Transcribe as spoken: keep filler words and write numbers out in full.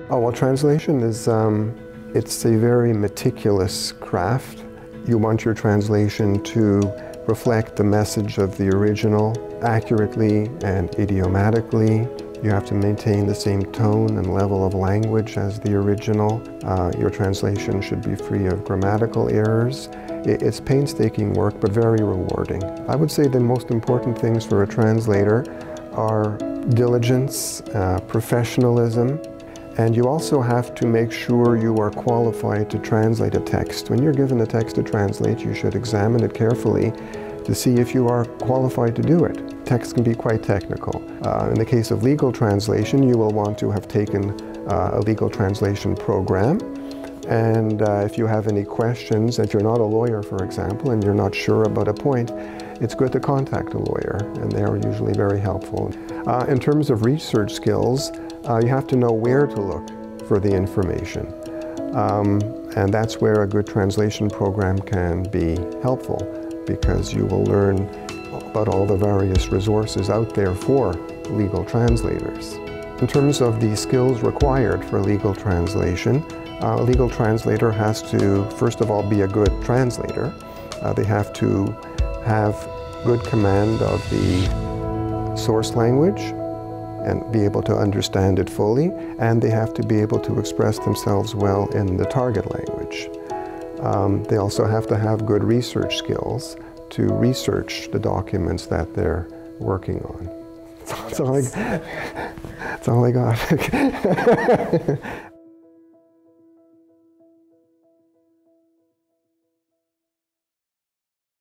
Oh, well, translation is, um, it's a very meticulous craft. You want your translation to reflect the message of the original accurately and idiomatically. You have to maintain the same tone and level of language as the original. Uh, your translation should be free of grammatical errors. It's painstaking work, but very rewarding. I would say the most important things for a translator are diligence, uh, professionalism, and you also have to make sure you are qualified to translate a text. When you're given a text to translate, you should examine it carefully to see if you are qualified to do it. Text can be quite technical. Uh, in the case of legal translation, you will want to have taken uh, a legal translation program. And uh, if you have any questions, that you're not a lawyer, for example, and you're not sure about a point, it's good to contact a lawyer, and they are usually very helpful. Uh, in terms of research skills, uh, you have to know where to look for the information. Um, and that's where a good translation program can be helpful, because you will learn about all the various resources out there for legal translators. In terms of the skills required for legal translation, uh, a legal translator has to, first of all, be a good translator. Uh, they have to have good command of the source language and be able to understand it fully, and they have to be able to express themselves well in the target language. Um, they also have to have good research skills to research the documents that they're working on. That's all I, that's all I got.